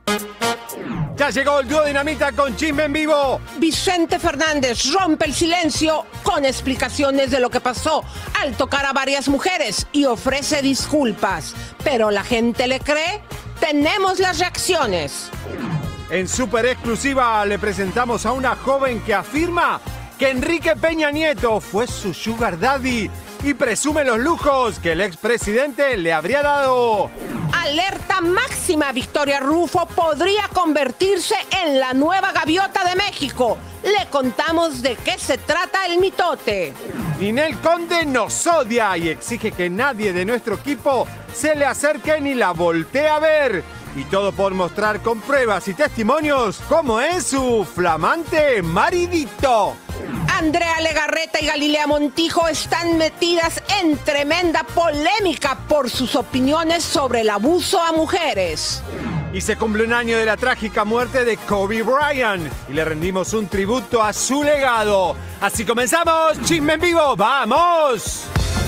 Ya llegó el dúo Dinamita con Chisme en Vivo. Vicente Fernández rompe el silencio con explicaciones de lo que pasó al tocar a varias mujeres y ofrece disculpas. ¿Pero la gente le cree? Tenemos las reacciones. En súper exclusiva le presentamos a una joven que afirma que Enrique Peña Nieto fue su sugar daddy y presume los lujos que el expresidente le habría dado. Alerta máxima, Victoria Rufo podría convertirse en la nueva gaviota de México. Le contamos de qué se trata el mitote. Ninel Conde nos odia y exige que nadie de nuestro equipo se le acerque ni la voltee a ver. Y todo por mostrar con pruebas y testimonios cómo es su flamante maridito. Andrea Legarreta y Galilea Montijo están metidas en tremenda polémica por sus opiniones sobre el abuso a mujeres. Y se cumple un año de la trágica muerte de Kobe Bryant y le rendimos un tributo a su legado. Así comenzamos, Chisme en Vivo, ¡vamos!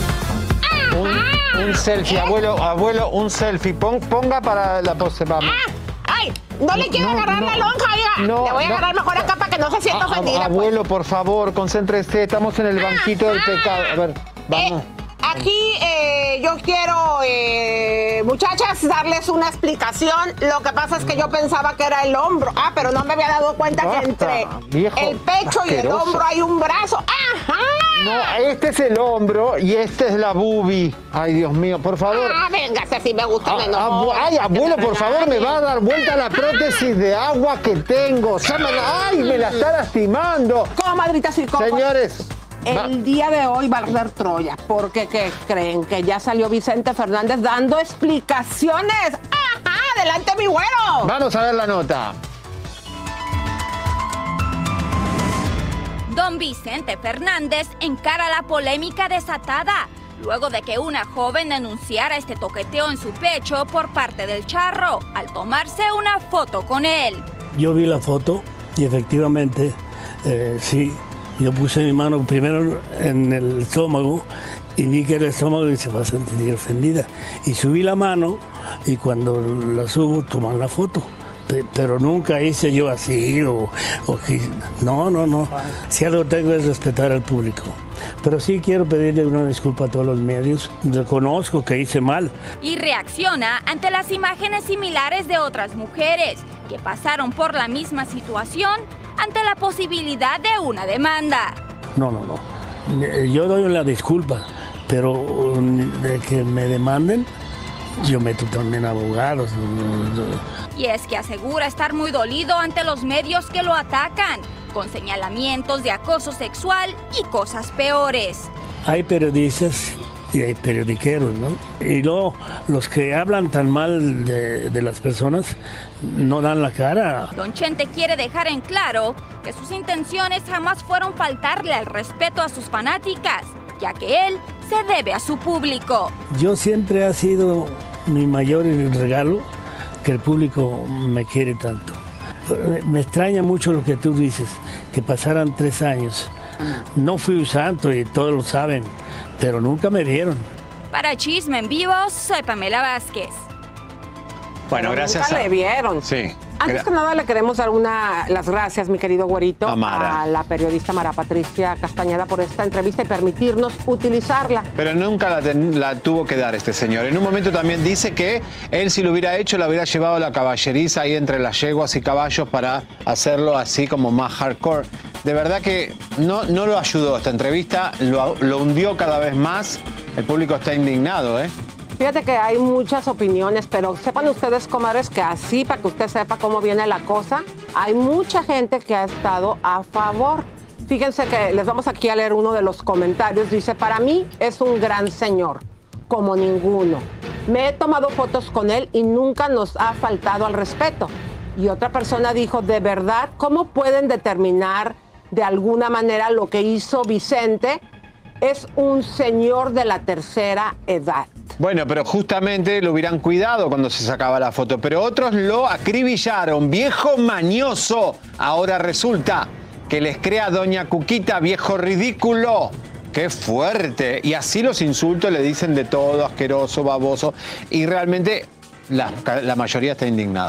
Un selfie, abuelo, un selfie. Ponga para la pose, vamos. ¡Ay! No le quiero agarrar la lonja, oiga. Le voy a agarrar mejor acá para que no se sienta ofendida. Abuelo, por favor, concéntrese. Estamos en el banquito del pecado. A ver, vamos. Aquí yo quiero, muchachas, darles una explicación. Lo que pasa es que yo pensaba que era el hombro. Pero no me había dado cuenta que entre el pecho y el hombro hay un brazo. ¡Ajá! No, este es el hombro y este es la boobie. Ay, Dios mío, por favor. Véngase, si me gusta menos. Ay, abuelo, por favor, me va a dar vuelta la prótesis de agua que tengo. Ay, me la está lastimando. Comadritas y compas. Señores. El día de hoy va a arder Troya, porque ¿qué creen? Que ya salió Vicente Fernández dando explicaciones. ¡Ajá! ¡Adelante, mi güero! Vamos a ver la nota. Don Vicente Fernández encara la polémica desatada, luego de que una joven denunciara este toqueteo en su pecho por parte del charro, al tomarse una foto con él. Yo vi la foto y efectivamente, sí. Yo puse mi mano primero en el estómago y vi que el estómago se va a sentir ofendida. Y subí la mano y cuando la subo toman la foto. Pero nunca hice yo así no. Si algo tengo es respetar al público. Pero sí quiero pedirle una disculpa a todos los medios. Reconozco que hice mal. Y reacciona ante las imágenes similares de otras mujeres que pasaron por la misma situación ante la posibilidad de una demanda. No. Yo doy la disculpa, pero de que me demanden, yo meto también abogados. Y es que asegura estar muy dolido ante los medios que lo atacan, con señalamientos de acoso sexual y cosas peores. Hay periodistas y hay periodiqueros, ¿no? Y luego los que hablan tan mal de las personas no dan la cara. Don Chente quiere dejar en claro que sus intenciones jamás fueron faltarle al respeto a sus fanáticas, ya que él se debe a su público. Yo siempre ha sido mi mayor regalo que el público me quiere tanto. Me extraña mucho lo que tú dices, que pasaran 3 años. No fui un santo y todos lo saben, pero nunca me vieron. Para Chisme en Vivo, soy Pamela Vázquez. Bueno, pero gracias nunca le vieron. Sí. Antes que nada le queremos dar las gracias, mi querido güerito, Mara. a la periodista Mara Patricia Castañeda por esta entrevista y permitirnos utilizarla. Pero nunca la tuvo que dar este señor. En un momento también dice que él, si lo hubiera hecho, le hubiera llevado la caballeriza ahí entre las yeguas y caballos para hacerlo así como más hardcore. De verdad que no lo ayudó esta entrevista, lo hundió cada vez más. El público está indignado, ¿eh? Fíjate que hay muchas opiniones, pero sepan ustedes, comadres, que así, para que usted sepa cómo viene la cosa, hay mucha gente que ha estado a favor. Fíjense que les vamos aquí a leer uno de los comentarios. Dice, para mí es un gran señor, como ninguno. Me he tomado fotos con él y nunca nos ha faltado al respeto. Y otra persona dijo, de verdad, ¿cómo pueden determinar de alguna manera lo que hizo Vicente? Es un señor de la tercera edad. Bueno, pero justamente lo hubieran cuidado cuando se sacaba la foto, pero otros lo acribillaron. Viejo mañoso. Ahora resulta que les crea Doña Cuquita, viejo ridículo. ¡Qué fuerte! Y así los insultos le dicen de todo, asqueroso, baboso. Y realmente la mayoría está indignado.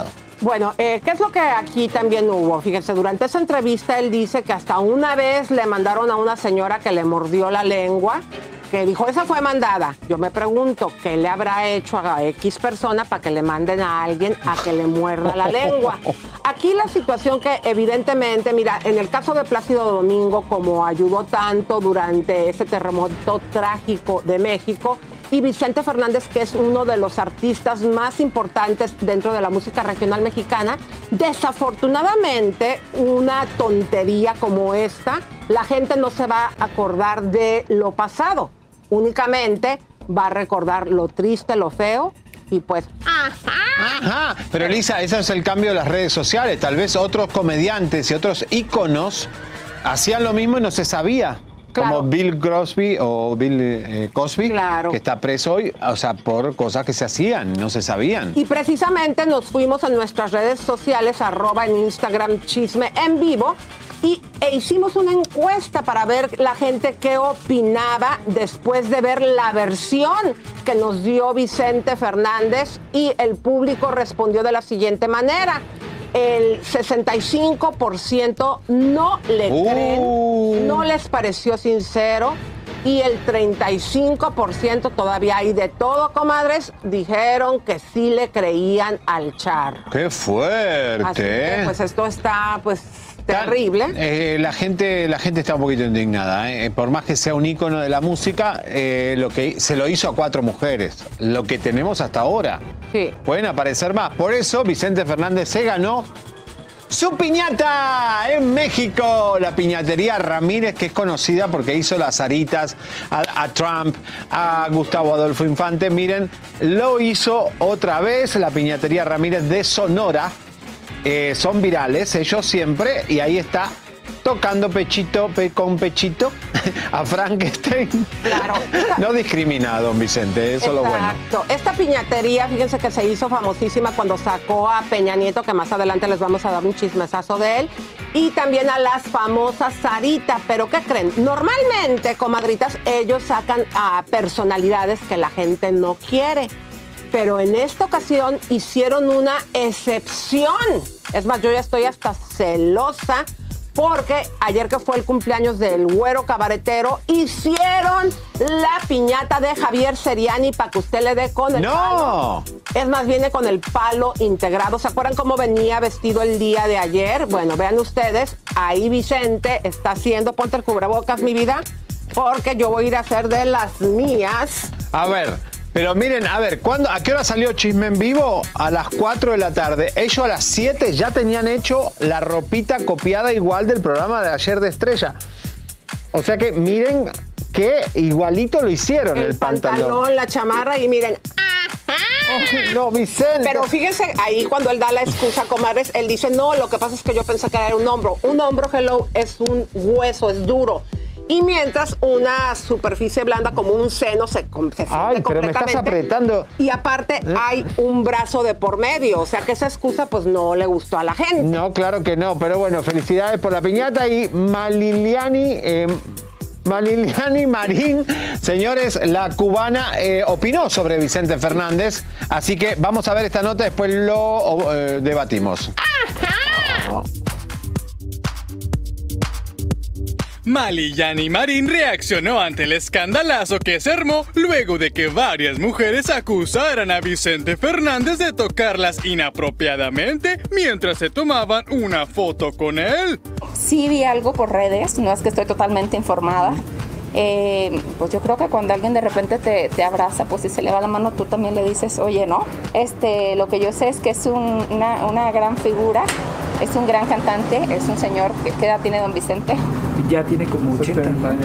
Bueno, ¿qué es lo que aquí también hubo? Fíjense, durante esa entrevista él dice que hasta una vez le mandaron a una señora que le mordió la lengua, que dijo, esa fue mandada. Yo me pregunto, ¿qué le habrá hecho a X persona para que le manden a alguien a que le muerda la lengua? Aquí la situación que evidentemente, mira, en el caso de Plácido Domingo, como ayudó tanto durante ese terremoto trágico de México, y Vicente Fernández, que es uno de los artistas más importantes dentro de la música regional mexicana, desafortunadamente una tontería como esta, la gente no se va a acordar de lo pasado, únicamente va a recordar lo triste, lo feo y pues... Ajá, pero Elisa, ese es el cambio de las redes sociales, tal vez otros comediantes y otros íconos hacían lo mismo y no se sabía. Claro. Como Bill Cosby o Bill Cosby, claro, que está preso hoy, o sea, por cosas que se hacían, no se sabían. Y precisamente nos fuimos a nuestras redes sociales, @ en Instagram Chisme en Vivo, e hicimos una encuesta para ver la gente qué opinaba después de ver la versión que nos dio Vicente Fernández, y el público respondió de la siguiente manera. El 65% no le creen, no les pareció sincero, y el 35%, todavía hay de todo, comadres, dijeron que sí le creían al Charro. ¡Qué fuerte! Así que, pues esto está, pues, terrible. La gente está un poquito indignada, por más que sea un ícono de la música, lo que se lo hizo a 4 mujeres, lo que tenemos hasta ahora. Sí. Pueden aparecer más. Por eso Vicente Fernández se ganó su piñata en México, la piñatería Ramírez, que es conocida porque hizo las aritas a Trump, a Gustavo Adolfo Infante. Miren, lo hizo otra vez la piñatería Ramírez de Sonora. Son virales ellos siempre, y ahí está tocando pechito con pechito a Frankenstein. Claro. No discrimina a don Vicente, eso es lo bueno. Exacto. Esta piñatería, fíjense que se hizo famosísima cuando sacó a Peña Nieto, que más adelante les vamos a dar un chismesazo de él, y también a las famosas Sarita. Pero ¿qué creen? Normalmente, comadritas, ellos sacan a personalidades que la gente no quiere. Pero en esta ocasión hicieron una excepción. Es más, yo ya estoy hasta celosa porque ayer, que fue el cumpleaños del Güero Cabaretero, hicieron la piñata de Javier Seriani para que usted le dé con el palo. Es más, viene con el palo integrado. ¿Se acuerdan cómo venía vestido el día de ayer? Bueno, vean ustedes, ahí Vicente está haciendo, ponte el cubrebocas, mi vida, porque yo voy a ir a hacer de las mías. A ver, pero miren, a ver, ¿a qué hora salió Chisme en Vivo? A las 4 de la tarde. Ellos a las 7 ya tenían hecho la ropita copiada igual del programa de ayer de Estrella. O sea que miren que igualito lo hicieron, el pantalón, la chamarra, y miren. Oh, no, Vicente. Pero fíjense, ahí cuando él da la excusa, comadres, él dice, no, lo que pasa es que yo pensé que era un hombro. Un hombro, hello, es un hueso, es duro. Y mientras una superficie blanda como un seno se Ay, pero me estás apretando. Y aparte hay un brazo de por medio, o sea que esa excusa pues no le gustó a la gente. No, claro que no, pero bueno, felicidades por la piñata. Y Maliliani Marín, señores, la cubana opinó sobre Vicente Fernández, así que vamos a ver esta nota, después lo debatimos. ¡Ajá! Maliliani Marín reaccionó ante el escandalazo que se armó luego de que varias mujeres acusaran a Vicente Fernández de tocarlas inapropiadamente mientras se tomaban una foto con él. Sí vi algo por redes, no es que estoy totalmente informada. Pues yo creo que cuando alguien de repente te abraza, pues si se le va la mano, tú también le dices, oye, ¿no? Lo que yo sé es que es una gran figura, es un gran cantante, es un señor. ¿Qué edad tiene don Vicente? Ya tiene como 80 años,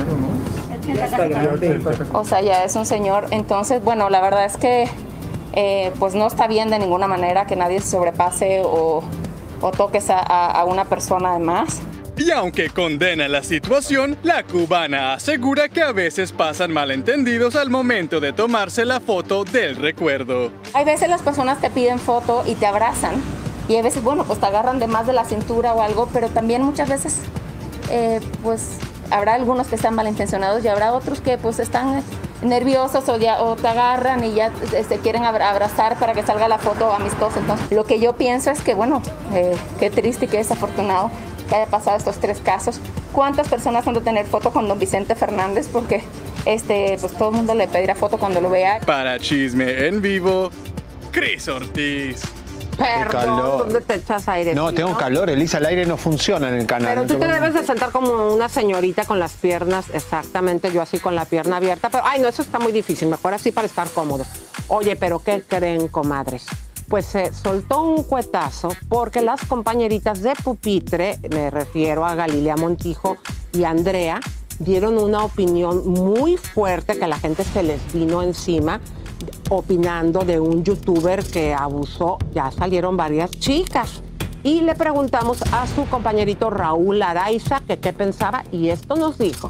¿no? O sea, ya es un señor. Entonces, bueno, la verdad es que pues no está bien de ninguna manera que nadie se sobrepase o toques a una persona de más. Y aunque condena la situación, la cubana asegura que a veces pasan malentendidos al momento de tomarse la foto del recuerdo. Hay veces las personas te piden foto y te abrazan, y a veces, bueno, pues te agarran de más de la cintura o algo, pero también muchas veces, pues habrá algunos que están malintencionados y habrá otros que pues están nerviosos o te agarran y ya quieren abrazar para que salga la foto amistosa. Entonces, lo que yo pienso es que, bueno, qué triste y qué desafortunado que haya pasado estos 3 casos. ¿Cuántas personas van a tener foto con don Vicente Fernández? Porque pues todo el mundo le pedirá foto cuando lo vea. Para Chisme en Vivo, Cris Ortiz. Perdón, ¿dónde te echas aire? No, tengo calor, Elisa, el aire no funciona en el canal. Pero tú te debes de sentar como una señorita con las piernas, exactamente, yo así con la pierna abierta, pero ay no, eso está muy difícil, mejor así para estar cómodo. Oye, pero ¿qué creen, comadres? Pues se soltó un cuetazo porque las compañeritas de pupitre, me refiero a Galilea Montijo y Andrea, dieron una opinión muy fuerte que a la gente se les vino encima, opinando de un youtuber que abusó. Ya salieron varias chicas y le preguntamos a su compañerito Raúl Araiza que qué pensaba y esto nos dijo.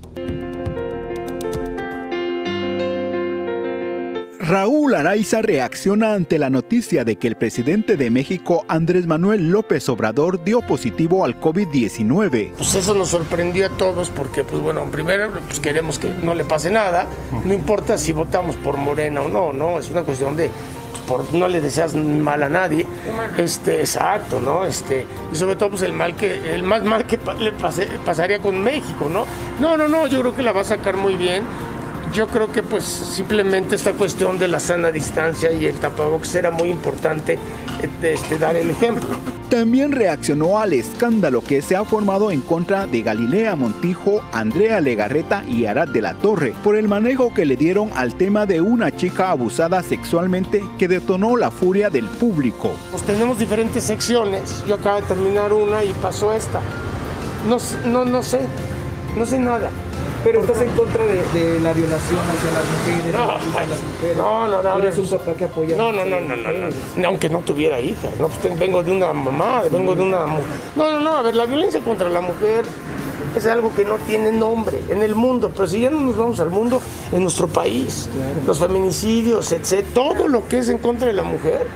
Raúl Araiza reacciona ante la noticia de que el presidente de México, Andrés Manuel López Obrador, dio positivo al COVID-19. Pues eso nos sorprendió a todos porque, pues bueno, primero pues queremos que no le pase nada, no importa si votamos por Morena o no, no, es una cuestión de no le deseas mal a nadie, exacto, ¿no? Y sobre todo pues el más mal que le pasaría con México, ¿no? No, yo creo que la va a sacar muy bien. Yo creo que pues simplemente esta cuestión de la sana distancia y el tapabocas era muy importante dar el ejemplo. También reaccionó al escándalo que se ha formado en contra de Galilea Montijo, Andrea Legarreta y Arad de la Torre por el manejo que le dieron al tema de una chica abusada sexualmente que detonó la furia del público. Pues tenemos diferentes secciones, yo acabo de terminar una y pasó esta. No sé nada. Pero estás en contra de la violación hacia las mujeres. No. Eres un papá que apoya. No. Aunque no tuviera hija. No, pues vengo de una mamá, vengo de una mujer. No. A ver, la violencia contra la mujer es algo que no tiene nombre en el mundo. Pero si ya no nos vamos al mundo, en nuestro país, claro. Los feminicidios, etc. Todo lo que es en contra de la mujer,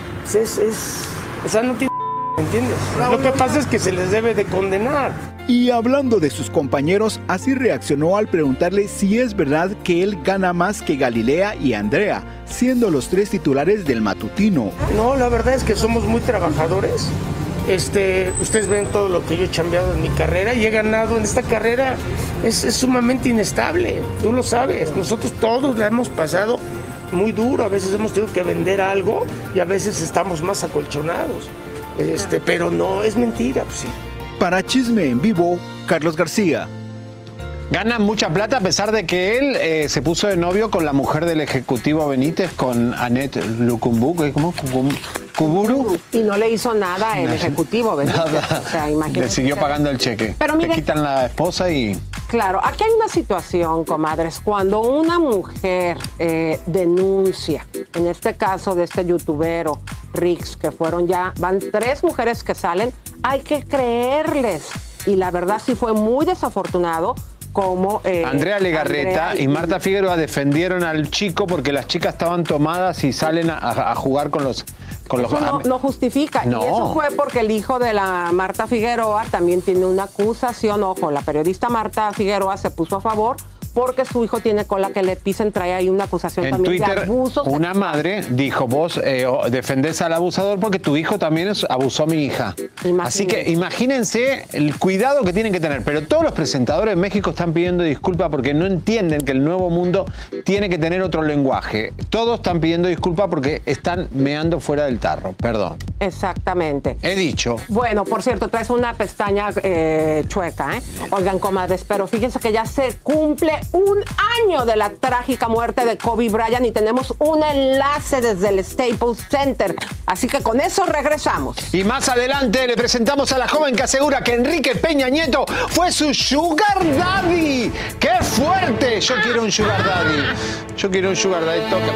o sea, no tiene. ¿Entiendes? Lo que pasa es que se les debe de condenar. Y hablando de sus compañeros, así reaccionó al preguntarle si es verdad que él gana más que Galilea y Andrea, siendo los 3 titulares del matutino. No, la verdad es que somos muy trabajadores. Ustedes ven todo lo que yo he chambeado en mi carrera y he ganado en esta carrera. Es sumamente inestable, tú lo sabes. Nosotros todos la hemos pasado muy duro. A veces hemos tenido que vender algo y a veces estamos más acolchonados. Pero no, es mentira, pues sí. Para Chisme en Vivo, Carlos García. Gana mucha plata a pesar de que él se puso de novio con la mujer del ejecutivo Benítez, con Annette Lucumbu, ¿cómo? Kuburu. Y no le hizo nada el ejecutivo Benítez. Nada. O sea, imagínate. Le siguió pagando el cheque. Pero mire, te quitan la esposa y... Claro, aquí hay una situación, comadres, cuando una mujer denuncia, en este caso de este youtubero Rix, que van 3 mujeres que salen, hay que creerles. Y la verdad sí fue muy desafortunado como... Andrea Legarreta y Marta Figueroa defendieron al chico porque las chicas estaban tomadas y salen a jugar con los... Eso no justifica. No. Y eso fue porque el hijo de la Marta Figueroa también tiene una acusación. Ojo, la periodista Marta Figueroa se puso a favor porque su hijo tiene cola que le pisen, trae ahí una acusación en también Twitter, de abuso sexual. Una madre dijo, vos defendés al abusador porque tu hijo también abusó a mi hija. Así que imagínense el cuidado que tienen que tener. Pero todos los presentadores en México están pidiendo disculpas porque no entienden que el nuevo mundo tiene que tener otro lenguaje. Todos están pidiendo disculpas porque están meando fuera del tarro. Perdón. Exactamente. He dicho. Bueno, por cierto, traes una pestaña chueca, ¿eh? Oigan, comadres, pero fíjense que ya se cumple un año de la trágica muerte de Kobe Bryant y tenemos un enlace desde el Staples Center. Así que con eso regresamos. Y más adelante le presentamos a la joven que asegura que Enrique Peña Nieto fue su sugar daddy. ¡Qué fuerte! Yo quiero un sugar daddy. Yo quiero un sugar daddy. Toca.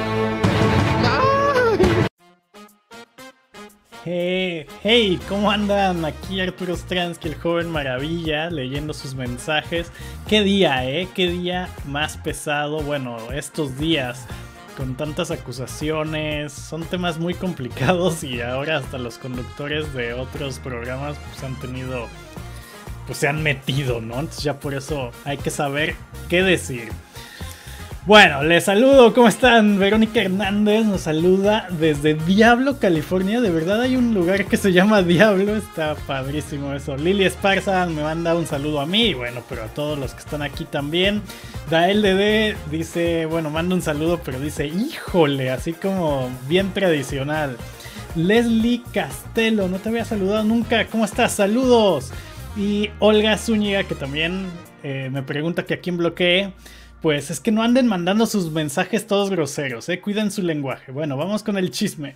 Hey, ¿cómo andan? Aquí Arturo Stransky, el joven maravilla, leyendo sus mensajes. Qué día, qué día más pesado. Bueno, estos días con tantas acusaciones, son temas muy complicados y ahora hasta los conductores de otros programas pues han tenido, pues se han metido, ¿no? Entonces ya por eso hay que saber qué decir. Bueno, les saludo, ¿cómo están? Verónica Hernández nos saluda desde Diablo, California. De verdad hay un lugar que se llama Diablo, está padrísimo eso. Lili Esparza me manda un saludo a mí, y bueno, pero a todos los que están aquí también. Dael Dede dice, bueno, manda un saludo, pero dice, híjole, así como bien tradicional. Leslie Castelo, no te había saludado nunca, ¿cómo estás? Saludos. Y Olga Zúñiga, que también me pregunta que a quién bloqueé. Pues es que no anden mandando sus mensajes todos groseros, cuiden su lenguaje. Bueno, vamos con el chisme.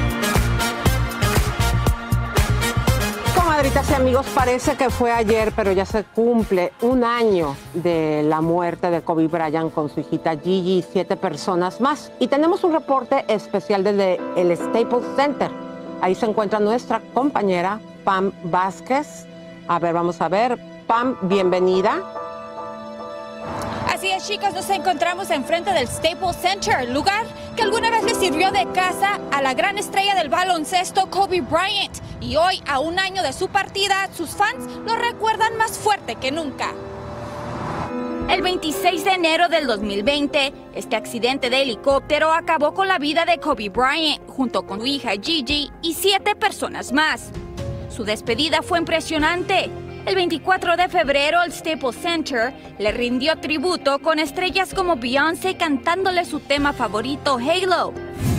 Comadritas y amigos, parece que fue ayer, pero ya se cumple un año de la muerte de Kobe Bryant con su hijita Gigi y 7 personas más. Y tenemos un reporte especial desde el Staples Center. Ahí se encuentra nuestra compañera Pam Vázquez. A ver, vamos a ver. Pam, bienvenida. Así es, chicas, nos encontramos enfrente del Staples Center, lugar que alguna vez le sirvió de casa a la gran estrella del baloncesto Kobe Bryant. Y hoy, a un año de su partida, sus fans lo recuerdan más fuerte que nunca. El 26 de enero del 2020, este accidente de helicóptero acabó con la vida de Kobe Bryant, junto con su hija Gigi y 7 personas más. Su despedida fue impresionante. El 24 de febrero, el Staples Center le rindió tributo con estrellas como Beyoncé cantándole su tema favorito, Halo.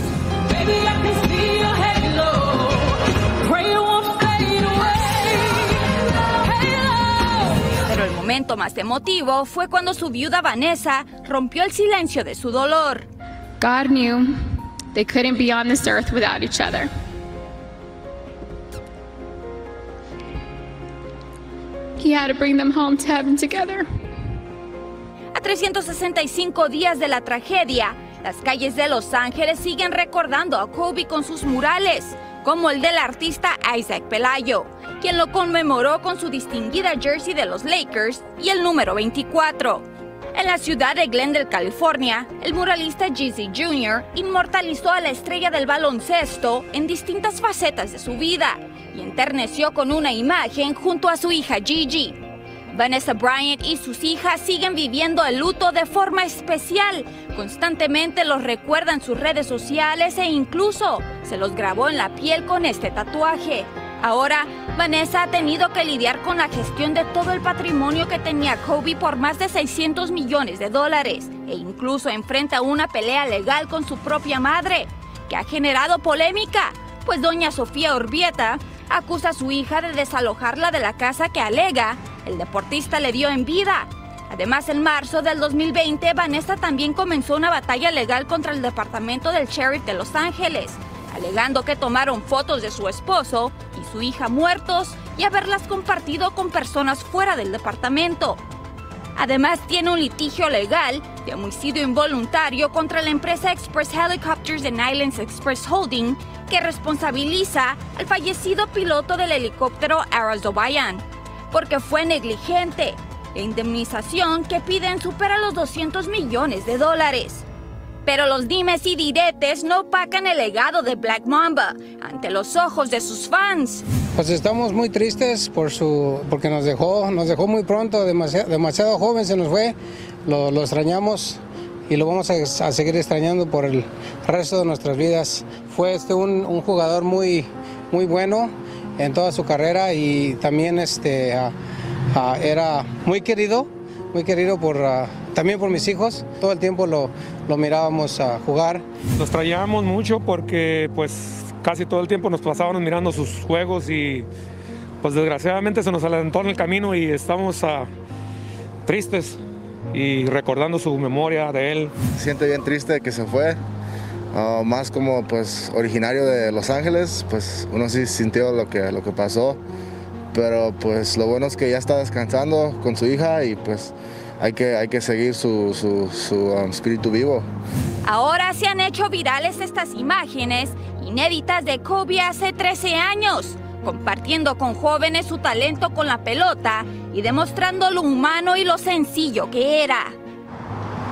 Pero el momento más emotivo fue cuando su viuda Vanessa rompió el silencio de su dolor. God knew they couldn't be on this earth without each other. He had to bring them home to heaven together. A 365 días de la tragedia, las calles de Los Ángeles siguen recordando a Kobe con sus murales, como el del artista Isaac Pelayo, quien lo conmemoró con su distinguida jersey de los Lakers y el número 24. En la ciudad de Glendale, California, el muralista Jeezy Jr. inmortalizó a la estrella del baloncesto en distintas facetas de su vida y enterneció con una imagen junto a su hija Gigi. Vanessa Bryant y sus hijas siguen viviendo el luto de forma especial. Constantemente los recuerda en sus redes sociales e incluso se los grabó en la piel con este tatuaje. Ahora, Vanessa ha tenido que lidiar con la gestión de todo el patrimonio que tenía Kobe por más de $600 millones e incluso enfrenta una pelea legal con su propia madre, que ha generado polémica, pues doña Sofía Urbieta acusa a su hija de desalojarla de la casa que alega el deportista le dio en vida. Además, en marzo del 2020, Vanessa también comenzó una batalla legal contra el departamento del sheriff de Los Ángeles, alegando que tomaron fotos de su esposo y su hija muertos y haberlas compartido con personas fuera del departamento. Además, tiene un litigio legal de homicidio involuntario contra la empresa Express Helicopters and Islands Express Holding, que responsabiliza al fallecido piloto del helicóptero Aras Zobayan, porque fue negligente. La indemnización que piden supera los $200 millones. Pero los dimes y diretes no opacan el legado de Black Mamba ante los ojos de sus fans. Pues estamos muy tristes porque nos dejó muy pronto, demasiado joven se nos fue, lo extrañamos y lo vamos a seguir extrañando por el resto de nuestras vidas. Fue un jugador muy bueno en toda su carrera y también era muy querido también por mis hijos. Todo el tiempo lo mirábamos a jugar. Nos extrañábamos mucho porque pues casi todo el tiempo nos pasábamos mirando sus juegos y pues desgraciadamente se nos adelantó en el camino y estamos tristes y recordando su memoria de él. Se siente bien triste que se fue, más como pues originario de Los Ángeles, pues uno sí sintió lo que pasó, pero pues lo bueno es que ya está descansando con su hija y pues hay que seguir su espíritu vivo. Ahora se han hecho virales estas imágenes inéditas de Kobe hace 13 años, compartiendo con jóvenes su talento con la pelota y demostrando lo humano y lo sencillo que era.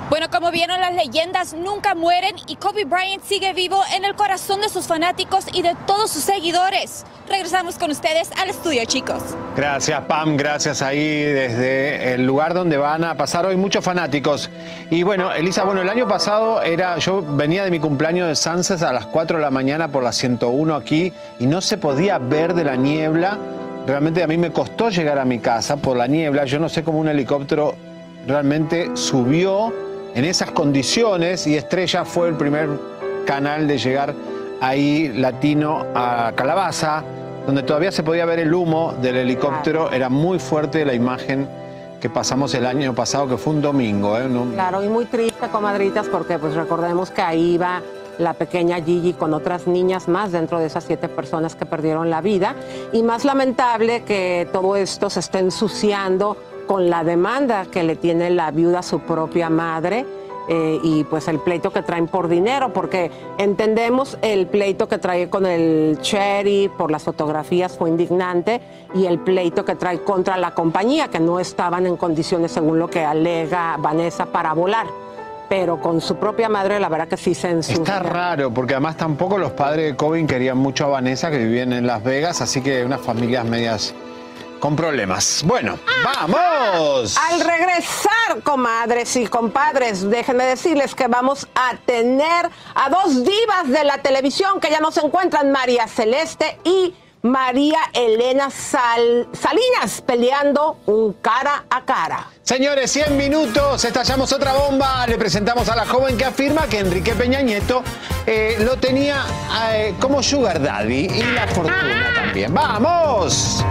Bueno, como vieron, las leyendas nunca mueren y Kobe Bryant sigue vivo en el corazón de sus fanáticos y de todos sus seguidores. Regresamos con ustedes al estudio, chicos. Gracias, Pam, gracias ahí desde el lugar donde van a pasar hoy muchos fanáticos. Y bueno, Elisa, bueno, el año pasado yo venía de mi cumpleaños de Sunset a las 4 de la mañana por la 101 aquí y no se podía ver de la niebla. Realmente a mí me costó llegar a mi casa por la niebla. Yo no sé cómo un helicóptero realmente subió en esas condiciones y Estrella fue el primer canal de llegar ahí latino a Calabaza, donde todavía se podía ver el humo del helicóptero. Era muy fuerte la imagen que pasamos el año pasado, que fue un domingo. Claro, y muy triste, comadritas, porque pues recordemos que ahí iba la pequeña Gigi con otras niñas más dentro de esas 7 personas que perdieron la vida. Y más lamentable que todo esto se esté ensuciando con la demanda que le tiene la viuda a su propia madre y pues el pleito que traen por dinero, porque entendemos el pleito que trae con el Cherry por las fotografías fue indignante y el pleito que trae contra la compañía, que no estaban en condiciones, según lo que alega Vanessa, para volar. Pero con su propia madre, la verdad que sí se ensucia. Está raro, porque además tampoco los padres de Kobe querían mucho a Vanessa, que vivían en Las Vegas, así que unas familias medias con problemas. Bueno, ¡vamos! Al regresar, comadres y compadres, déjenme decirles que vamos a tener a 2 divas de la televisión que ya nos encuentran, María Celeste y María Elena Salinas, peleando un cara a cara. Señores, 100 minutos, estallamos otra bomba. Le presentamos a la joven que afirma que Enrique Peña Nieto lo tenía como sugar daddy y la fortuna también. ¡Vamos!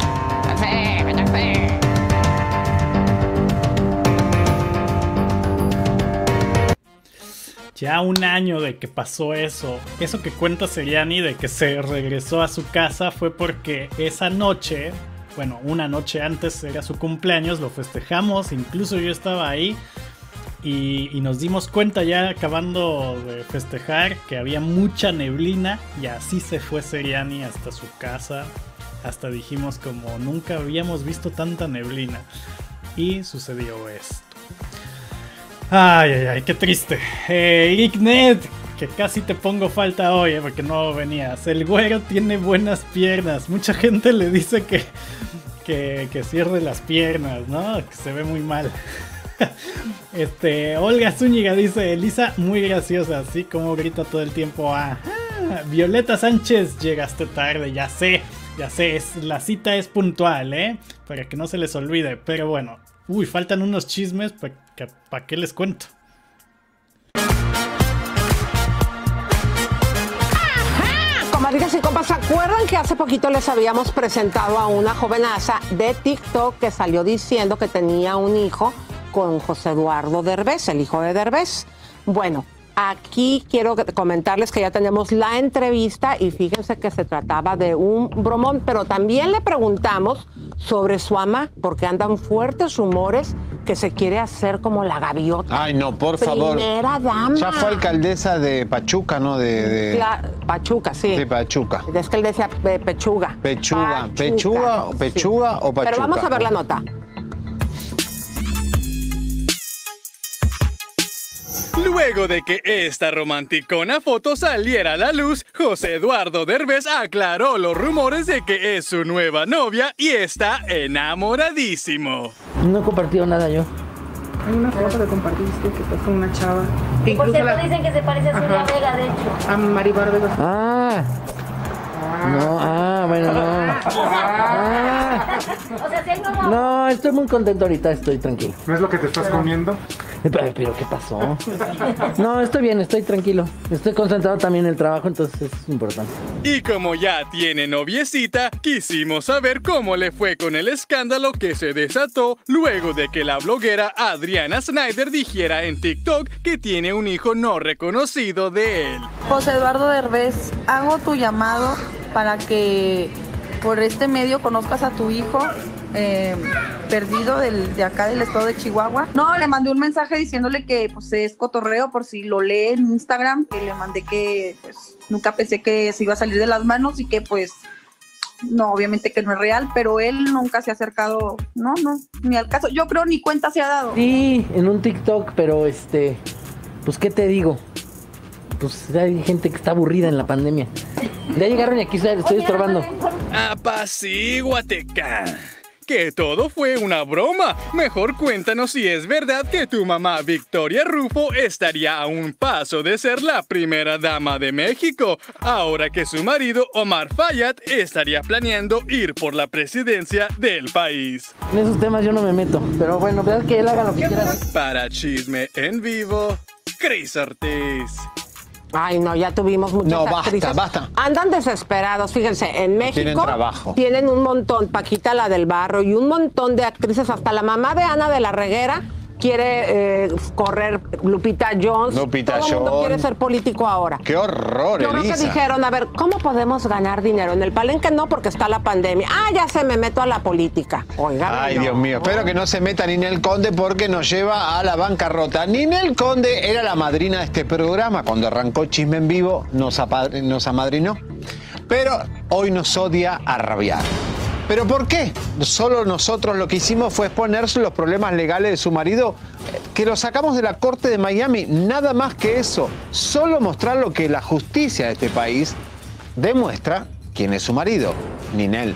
Ya un año de que pasó eso. Eso que cuenta Seriani de que se regresó a su casa fue porque esa noche, bueno, una noche antes era su cumpleaños, lo festejamos, incluso yo estaba ahí y nos dimos cuenta ya acabando de festejar que había mucha neblina y así se fue Seriani hasta su casa. Hasta dijimos como nunca habíamos visto tanta neblina. Y sucedió esto. Ay, ay, ay, qué triste. Igned, que casi te pongo falta hoy, porque no venías. El güero tiene buenas piernas. Mucha gente le dice que cierre las piernas, ¿no? Que se ve muy mal. Olga Zúñiga dice, Elisa, muy graciosa, así como grita todo el tiempo. Ajá. Violeta Sánchez, llegaste tarde, ya sé, la cita es puntual, para que no se les olvide, pero bueno, faltan unos chismes, ¿para qué les cuento? Comadritas y compas, ¿se acuerdan que hace poquito les habíamos presentado a una jovenaza de TikTok que salió diciendo que tenía un hijo con José Eduardo Derbez, el hijo de Derbez? Bueno, aquí quiero comentarles que ya tenemos la entrevista y fíjense que se trataba de un bromón, pero también le preguntamos sobre su ama, porque andan fuertes rumores que se quiere hacer como la gaviota. Ay, no, por favor. Primera dama. Ya fue alcaldesa de Pachuca, ¿no? Pachuca, sí. Sí, Pachuca. Es que él decía Pechuga. Pechuga o Pachuca. Pero vamos a ver la nota. Luego de que esta romanticona foto saliera a la luz, José Eduardo Derbez aclaró los rumores de que es su nueva novia y está enamoradísimo. No he compartido nada yo. Hay una foto que compartiste que fue con una chava. Y por cierto dicen que se parece a Silvia Vega, de hecho. A Maribel Vega. Bueno, no. O sea, si hay como... No, estoy muy contento ahorita, estoy tranquilo. ¿No es lo que te estás comiendo? Pero ¿qué pasó? No, estoy bien, estoy tranquilo. Estoy concentrado también en el trabajo, entonces es importante. Y como ya tiene noviecita, quisimos saber cómo le fue con el escándalo que se desató luego de que la bloguera Adriana Snyder dijera en TikTok que tiene un hijo no reconocido de él. José Eduardo Derbez, hago tu llamado para que por este medio conozcas a tu hijo perdido de acá del estado de Chihuahua. No, le mandé un mensaje diciéndole que pues es cotorreo, por si lo lee en Instagram, que le mandé que pues nunca pensé que se iba a salir de las manos y que pues no, obviamente que no es real, pero él nunca se ha acercado, no, ni al caso. Yo creo ni cuenta se ha dado. Sí, en un TikTok, pero pues ¿qué te digo? Pues hay gente que está aburrida en la pandemia. Ya llegaron y aquí estoy estorbando. Apacíguateca. Que todo fue una broma. Mejor cuéntanos si es verdad que tu mamá Victoria Rufo estaría a un paso de ser la primera dama de México, ahora que su marido Omar Fayad estaría planeando ir por la presidencia del país. En esos temas yo no me meto, pero bueno, verdad que él haga lo que quiera. Para Chisme en Vivo, Cris Ortiz. Ay, no, ya tuvimos muchas actrices. basta. Andan desesperados, fíjense, en México Tienen trabajo. tienen un montón, Paquita la del Barrio y un montón de actrices, hasta la mamá de Ana de la Reguera quiere correr, Lupita Jones. Lupita Todo el mundo Jones. quiere ser político ahora. ¡Qué horror, Yo creo que Elisa! dijeron, a ver, ¿cómo podemos ganar dinero? En el Palenque no, porque está la pandemia. Ah, ya me meto a la política. Oiga. Ay, Dios mío, espero que no se meta Ninel Conde porque nos lleva a la bancarrota. Ninel Conde era la madrina de este programa. Cuando arrancó Chisme en Vivo nos amadrinó. Pero hoy nos odia a rabiar. ¿Pero por qué? Solo nosotros lo que hicimos fue exponerse los problemas legales de su marido, que lo sacamos de la corte de Miami. Nada más que eso. Solo mostrar lo que la justicia de este país demuestra quién es su marido, Ninel.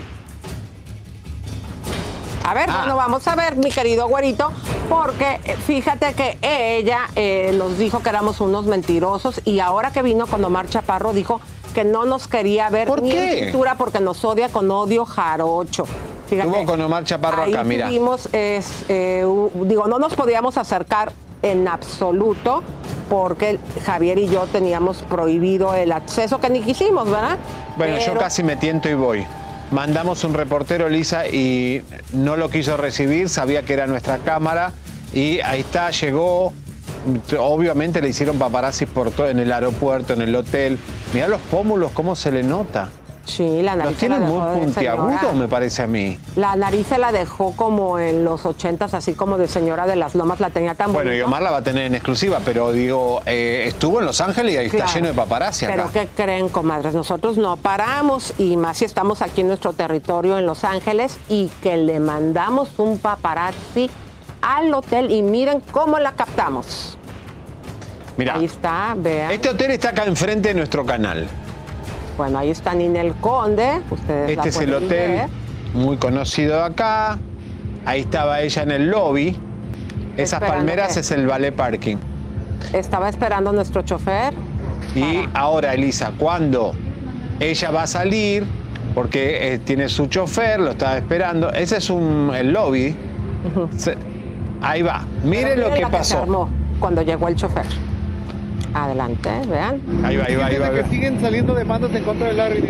A ver, bueno, vamos a ver, mi querido güerito, porque fíjate que ella nos dijo que éramos unos mentirosos y ahora que vino con Omar Chaparro dijo que no nos quería ver ¿Por ni qué? en pintura porque nos odia con odio jarocho. Fíjate, Estuvo con Omar Chaparro ahí acá, mira. tuvimos, no nos podíamos acercar en absoluto porque Javier y yo teníamos prohibido el acceso, que ni quisimos, ¿verdad? Bueno, yo Pero- casi me tiento y voy. Mandamos un reportero, Lisa, y no lo quiso recibir, sabía que era nuestra cámara, y ahí está, llegó. Obviamente le hicieron paparazzi por todo, en el aeropuerto, en el hotel. Mirá los pómulos, cómo se le nota. Sí, la nariz Los se la tienen dejó muy de puntiagudos, señora. me parece a mí. La nariz se la dejó como en los 80s, así como de señora de las Lomas, la tenía tan Bueno, y bonita. Omar la va a tener en exclusiva, pero digo, estuvo en Los Ángeles y ahí Claro. está lleno de paparazzi acá. Pero ¿qué creen, comadres? Nosotros no paramos, y más si estamos aquí en nuestro territorio en Los Ángeles, y que le mandamos un paparazzi al hotel, y miren cómo la captamos. Mirá. Ahí está, vean. Este hotel está acá enfrente de nuestro canal. Bueno, ahí está Ninel Conde, ustedes la Este es el pueden hotel ver. muy conocido de acá. Ahí estaba ella en el lobby. Esas Esperando palmeras que- es el ballet parking. Estaba esperando a nuestro chofer. Y ahora, Elisa, cuando ella va a salir, porque tiene su chofer, lo estaba esperando, ese es el lobby. Ahí va. Miren lo que la se pasó. armó cuando llegó el chofer. Adelante, vean. Ahí va, ahí va, ahí va. Que siguen saliendo demandas en contra de Larry.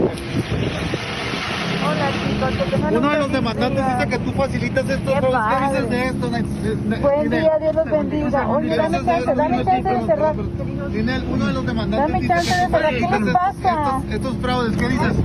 Hola chicos, que tengan Uno un de los feliz demandantes día. dice que tú facilitas estos Qué robos. ¿Qué padre. dices de esto? Buen día, Dios los bendiga. Oye, dame chance de cerrar. Linel, uno de los demandantes Dame dice chance que de tú cerrar. ¿Qué les facilitas pasa? estos fraudes. ¿Qué dices?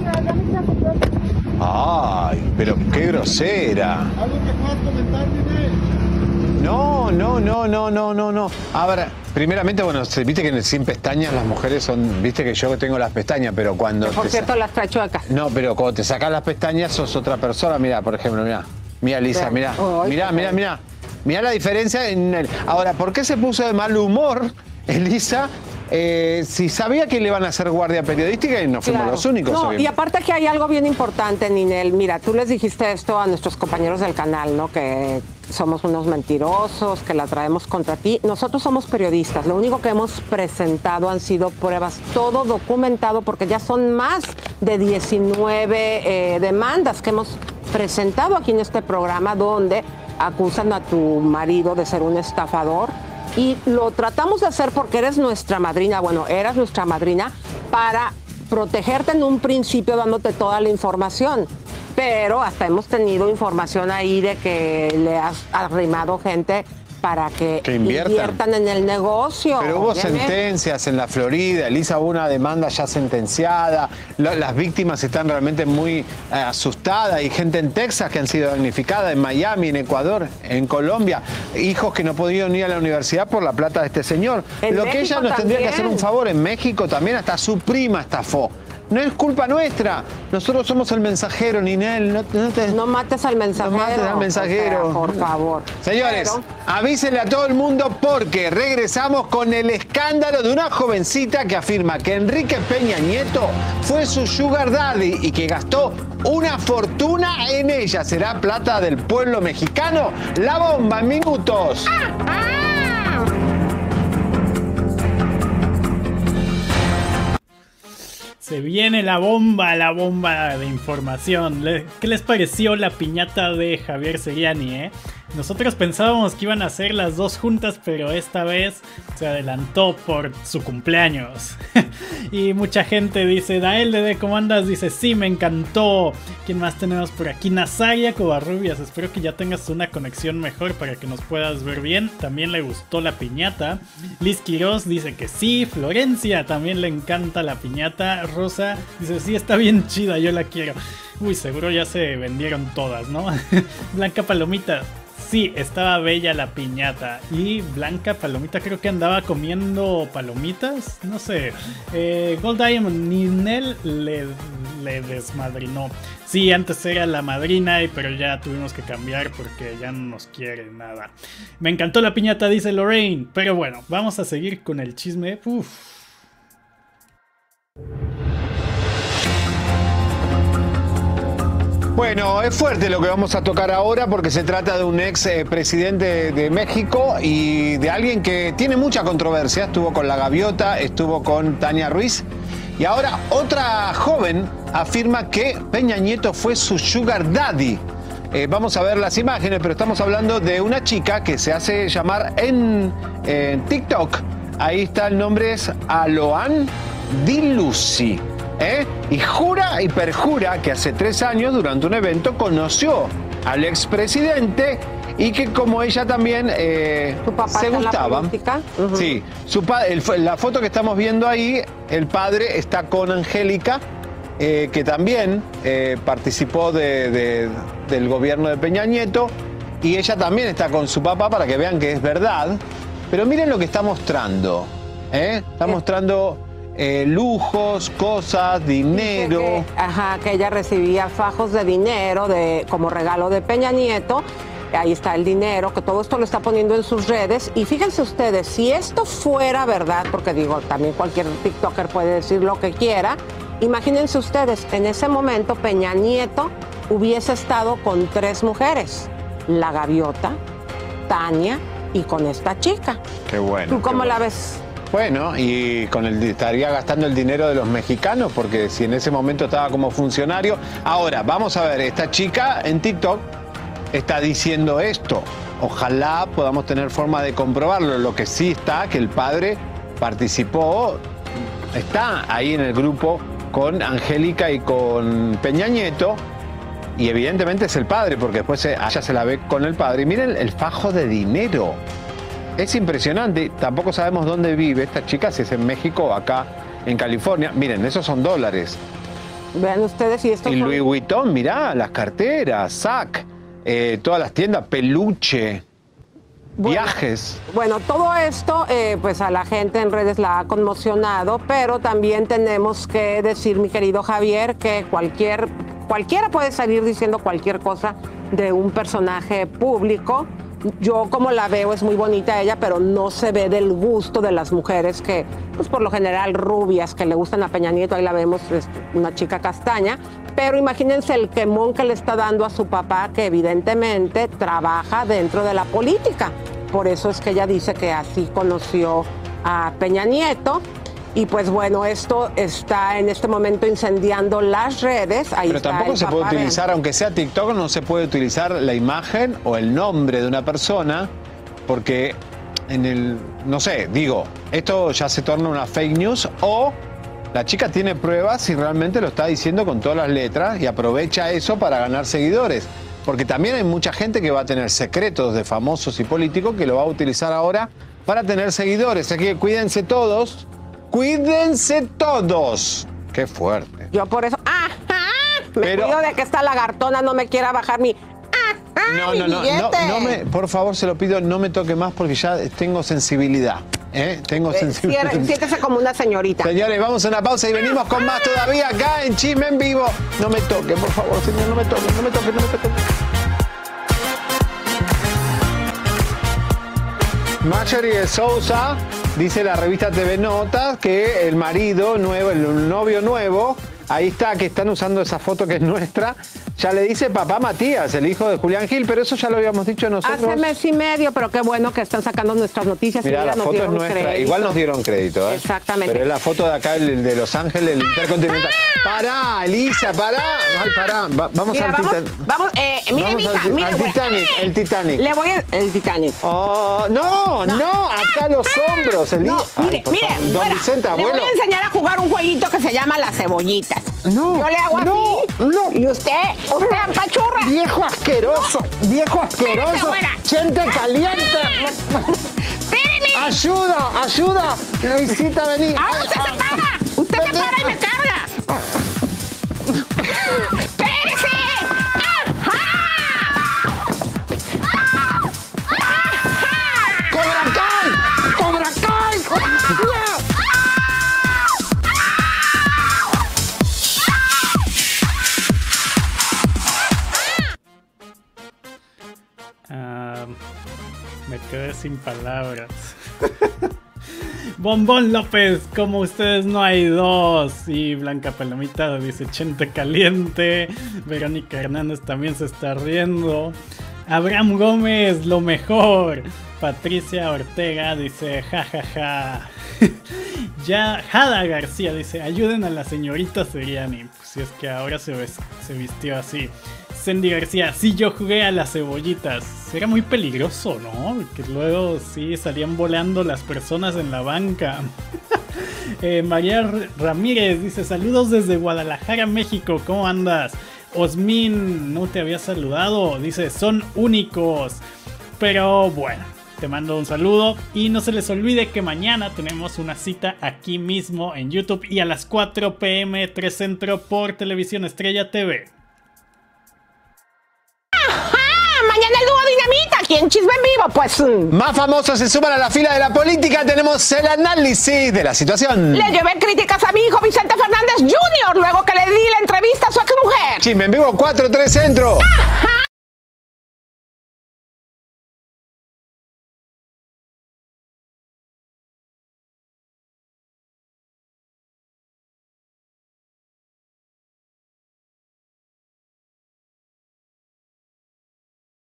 Ay, pero qué grosera. ¿Algo que puedas comentar, Linel? No, no, no, no, no, no, no. Ahora, primeramente, bueno, viste que sin pestañas las mujeres son, viste que yo tengo las pestañas, pero cuando... Por cierto, las trae chuecas. No, pero cuando te sacas las pestañas sos otra persona. Mira, por ejemplo, mira. Mira, Lisa, mira. Ay, Mira, qué mira, feo. mira. Mira la diferencia en el... Ahora, ¿por qué se puso de mal humor, Elisa? Si sabía que le iban a hacer guardia periodística y no fuimos Claro. los únicos. No, y obviamente. aparte que hay algo bien importante, Ninel. Mira, tú les dijiste esto a nuestros compañeros del canal, ¿no? Que somos unos mentirosos, que la traemos contra ti. Nosotros somos periodistas. Lo único que hemos presentado han sido pruebas, todo documentado, porque ya son más de 19 demandas que hemos presentado aquí en este programa, donde acusan a tu marido de ser un estafador. Y lo tratamos de hacer porque eres nuestra madrina, bueno, eras nuestra madrina, para protegerte en un principio dándote toda la información. Pero hasta hemos tenido información ahí de que le has arrimado gente para que inviertan en el negocio. Pero hubo Óyeme. sentencias en la Florida, Elisa, hubo una demanda ya sentenciada, las víctimas están realmente muy asustadas, y gente en Texas que han sido damnificadas, en Miami, en Ecuador, en Colombia, hijos que no pudieron ir a la universidad por la plata de este señor. En Lo que México ella nos tendría que hacer también. un favor, en México también hasta su prima estafó. No es culpa nuestra. Nosotros somos el mensajero, Ninel. No mates al mensajero. No mates al mensajero. O sea, por favor. Señores, avísenle a todo el mundo porque regresamos con el escándalo de una jovencita que afirma que Enrique Peña Nieto fue su sugar daddy y que gastó una fortuna en ella. ¿Será plata del pueblo mexicano? La bomba en minutos. Se viene la bomba de información. ¿Qué les pareció la piñata de Javier Seriani, Nosotros pensábamos que iban a ser las dos juntas, pero esta vez se adelantó por su cumpleaños. Y mucha gente dice, Dael Dede, ¿cómo andas? Dice, sí, me encantó. ¿Quién más tenemos por aquí? Nazaria Covarrubias, espero que ya tengas una conexión mejor para que nos puedas ver bien. También le gustó la piñata. Liz Quiroz dice que sí. Florencia también le encanta la piñata. Rosa dice, sí, está bien chida, yo la quiero. Uy, seguro ya se vendieron todas, ¿no? Blanca Palomita, sí, estaba bella la piñata. Y Blanca Palomita creo que andaba comiendo palomitas, no sé. Gold Diamond, Ninel le desmadrinó. Sí, antes era la madrina, pero ya tuvimos que cambiar porque ya no nos quiere nada. Me encantó la piñata, dice Lorraine. Pero bueno, vamos a seguir con el chisme. Bueno, es fuerte lo que vamos a tocar ahora porque se trata de un ex presidente de México y de alguien que tiene mucha controversia. Estuvo con la Gaviota, estuvo con Tania Ruiz y ahora otra joven afirma que Peña Nieto fue su sugar daddy. Vamos a ver las imágenes, pero estamos hablando de una chica que se hace llamar en TikTok. Ahí está, el nombre es Aloan Dilusi. Y jura y perjura que hace 3 años, durante un evento, conoció al expresidente y que como ella también se gustaban. Sí, la foto que estamos viendo ahí, el padre está con Angélica, que también participó del gobierno de Peña Nieto, y ella también está con su papá para que vean que es verdad. Pero miren lo que está mostrando. Está mostrando lujos, cosas, dinero. Que ella recibía fajos de dinero como regalo de Peña Nieto. Ahí está el dinero, que todo esto lo está poniendo en sus redes. Y fíjense ustedes, si esto fuera verdad, porque digo, también cualquier TikToker puede decir lo que quiera, imagínense ustedes, en ese momento Peña Nieto hubiese estado con 3 mujeres. La Gaviota, Tania y con esta chica. Qué bueno. ¿Tú cómo la ves? Bueno, y estaría gastando el dinero de los mexicanos, porque si en ese momento estaba como funcionario. Ahora, vamos a ver, esta chica en TikTok está diciendo esto. Ojalá podamos tener forma de comprobarlo. Lo que sí está, que el padre participó, está ahí en el grupo con Angélica y con Peña Nieto, y evidentemente es el padre, porque después ella se la ve con el padre. Y miren el fajo de dinero. Es impresionante, tampoco sabemos dónde vive esta chica, si es en México o acá en California. Miren, esos son dólares. Vean ustedes si esto. Y Louis Vuitton, mirá, las carteras, Sac, todas las tiendas, peluche, viajes. Bueno, todo esto, pues a la gente en redes la ha conmocionado, pero también tenemos que decir, mi querido Javier, que cualquiera puede salir diciendo cualquier cosa de un personaje público. Yo como la veo es muy bonita ella, pero no se ve del gusto de las mujeres que, pues por lo general rubias, que le gustan a Peña Nieto. Ahí la vemos, es una chica castaña. Pero imagínense el quemón que le está dando a su papá, que evidentemente trabaja dentro de la política. Por eso es que ella dice que así conoció a Peña Nieto. Y pues bueno, esto está en este momento incendiando las redes. Ahí pero tampoco se puede utilizar, aunque sea TikTok, no se puede utilizar la imagen o el nombre de una persona, porque no sé, digo, esto ya se torna una fake news, o la chica tiene pruebas y realmente lo está diciendo con todas las letras y aprovecha eso para ganar seguidores. Porque también hay mucha gente que va a tener secretos de famosos y políticos que lo va a utilizar ahora para tener seguidores. Así que cuídense todos. ¡Cuídense todos! ¡Qué fuerte! Yo por eso... Me cuido de que esta lagartona no me quiera bajar mi... No, por favor, se lo pido, no me toque más porque ya tengo sensibilidad. Tengo sensibilidad. Siéntese como una señorita. Señores, vamos a una pausa y venimos con más todavía acá en Chisme en Vivo. No me toque, por favor, señor, no me toque, no me toque, no me toque. Marjorie de Sousa, dice la revista TV Notas, que el marido nuevo, el novio nuevo, ahí está, que están usando esa foto que es nuestra, ya le dice papá Matías, el hijo de Julián Gil, pero eso ya lo habíamos dicho nosotros. Hace mes y medio, pero qué bueno que están sacando nuestras noticias. Mirá, y la foto es nuestra, crédito. igual nos dieron crédito, Exactamente. Pero es la foto de acá, el de Los Ángeles, el Intercontinental. ¡Pará, Elisa, pará! Ay, pará, vamos Mira, al Titanic. Mire, mija, al Titanic, el Titanic. Le voy el Titanic. Oh, no, acá los hombros, Elisa. No, mire, Don Vicente, le abuelo. voy a enseñar a jugar un jueguito que se llama las cebollitas. No, yo le hago así. Y usted apachurra. Viejo asqueroso, gente caliente. Espéreme. Ayuda, Luisita, vení. Usted se para. Usted se para y me carga. ¡Espérese! ¡Cobra Kai! Me quedé sin palabras. Bombón López, como ustedes no hay dos. Y Blanca Palomita dice Chente caliente. Verónica Hernández también se está riendo. Abraham Gómez, lo mejor. Patricia Ortega dice jajaja. Ya Jada García dice ayuden a la señorita Seriani. Pues si es que ahora se vistió así. Sandy García, sí, yo jugué a las cebollitas. Era muy peligroso, ¿no? Que luego sí salían volando las personas en la banca. María Ramírez dice saludos desde Guadalajara, México. ¿Cómo andas? Osmin, no te había saludado. Dice son únicos. Pero bueno, te mando un saludo. Y no se les olvide que mañana tenemos una cita aquí mismo en YouTube. Y a las 4 p.m. 3 Centro por Televisión Estrella TV. Mañana el dúo Dinamita, aquí en Chisme en Vivo, pues. Más famosos se suman a la fila de la política. Tenemos el análisis de la situación. Le llevé críticas a mi hijo Vicente Fernández Jr. luego que le di la entrevista a su exmujer. Chisme en Vivo 4-3 Centro. ¡Ajá!